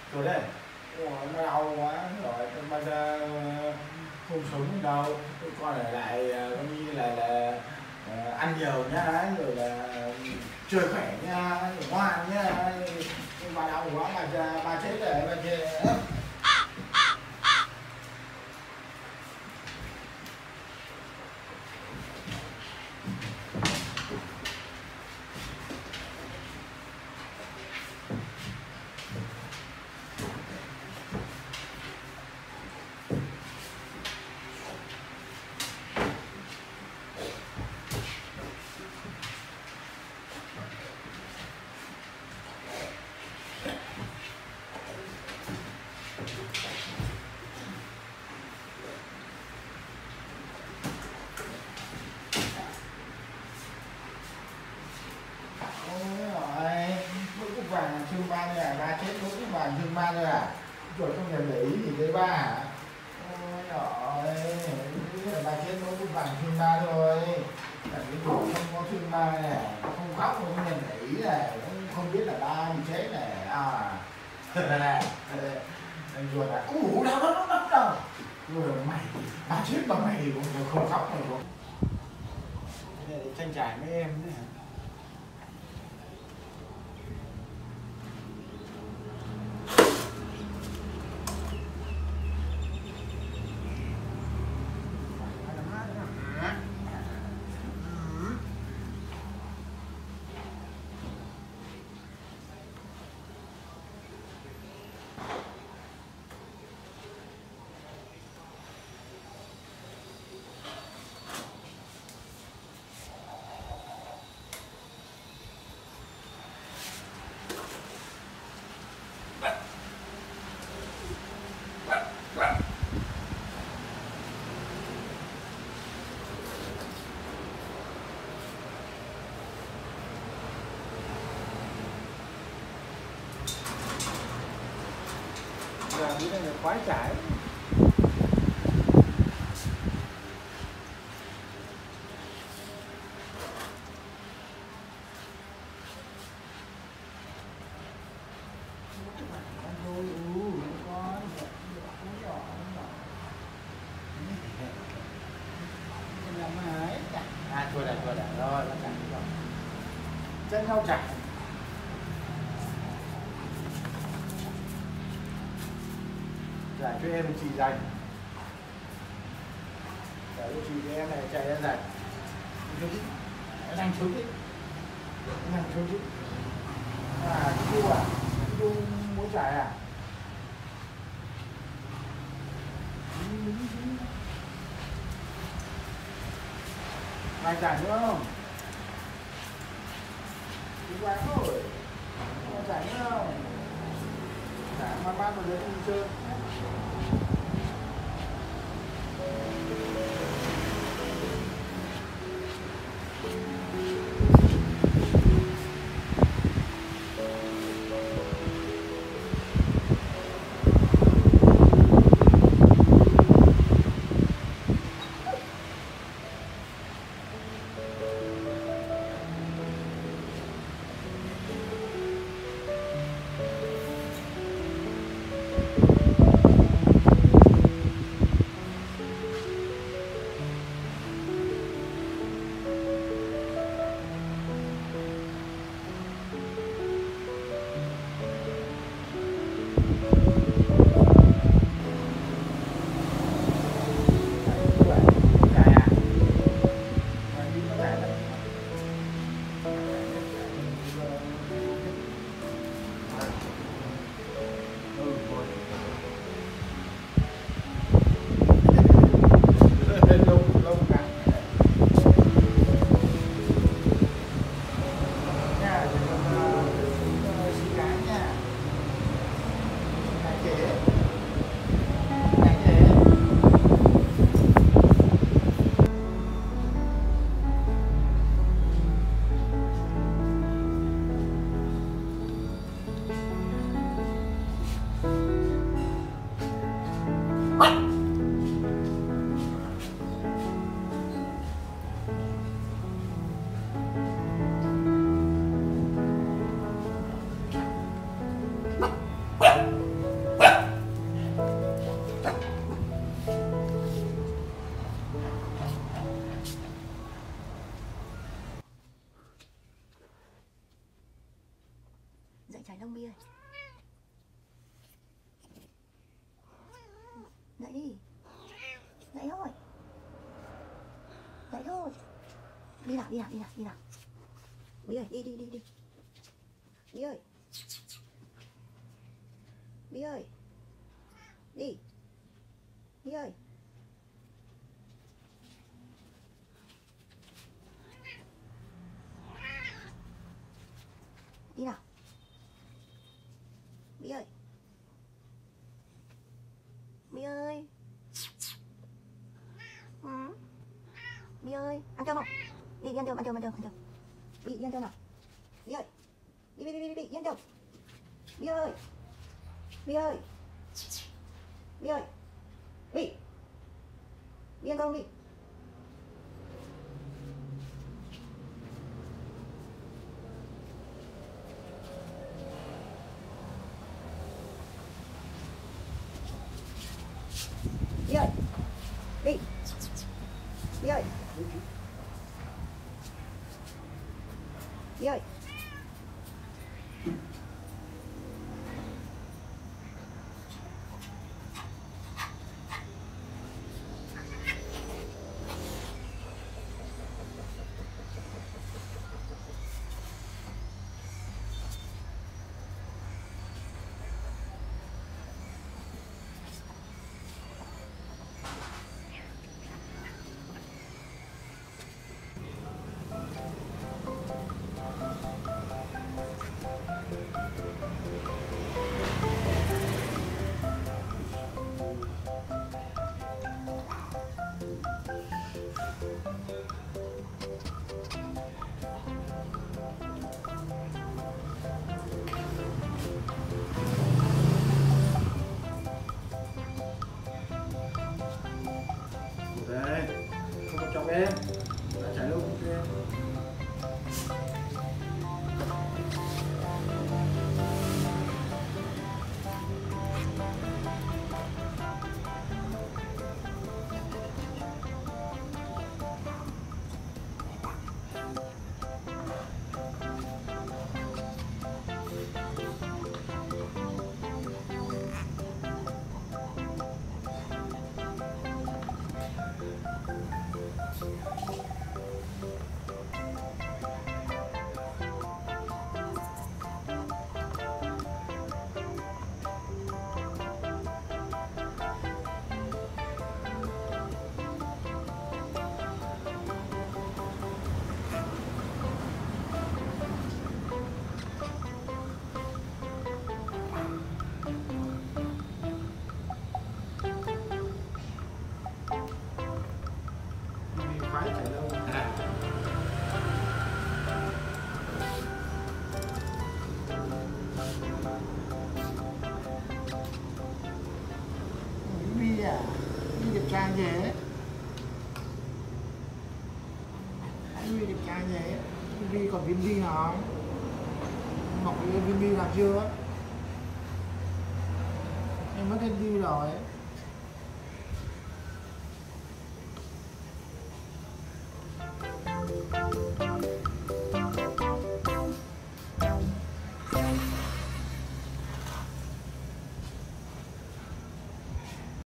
Rồi đây. Ủa, nó đau quá rồi bây giờ không sống được đâu, con ở lại coi như là ăn nhiều nhá, rồi là chơi khỏe nha, rồi ngoan nhá. Nhưng mà đau quá bà chết rồi bà chết. Vàng chương ba này à, ba chết mỗi vàng chương ba thôi à, rồi không thèm để ý gì tới ba hả? Ôi giời, ba chết mỗi vàng chương ba thôi, tại cái ruột không có chương ba này, không khóc không thèm để ý này, không biết là ba bị chết này à. Ruột à, đau rồi mày ba chết mà mày thì cũng không khóc này cũng để tranh trải với em đấy hả? Giờ nghĩ là khoái trải. Thôi rồi nó chảy rồi. Chân nhau chảy. Giải cho em chị dành. Giải cho chị cái em này chạy ra giải. Đang trốn đi. Đang trốn đi. À, cái đu à? Cái đu muốn chạy à? Mày chạy nữa không? Đi qua thôi. Mày chạy nữa không? Chạy mà bắt vào đấy không chơi. Đi nào, đi nào, đi nào, đi nào. Bí ơi, đi, đi, đi, đi. Bí ơi. Bí ơi. Đi. Bí ơi. Đi nào. Bí ơi. Bí ơi. Bí ơi, ăn cơm không? Đi, đi ăn cơm, ăn cơm, ăn cơm, ăn cơm. Đi ăn cơm nào. Bí ơi. Đi, đi, đi, đi, đi ăn cơm. Bí ơi. Bí ơi. Bí ơi. Đi. Đi ăn cơm đi. Bí ơi. Đi. Bí ơi. Bí ơi. Đây, không có chọc em, đã chạy luôn em. Phải chạy đâu à. Bi à, Bi đẹp trai thế. Bi đẹp trai thế. Bi còn viên Bi nào? Mọc viên Bi nào chưa? Em mất cái Bi rồi.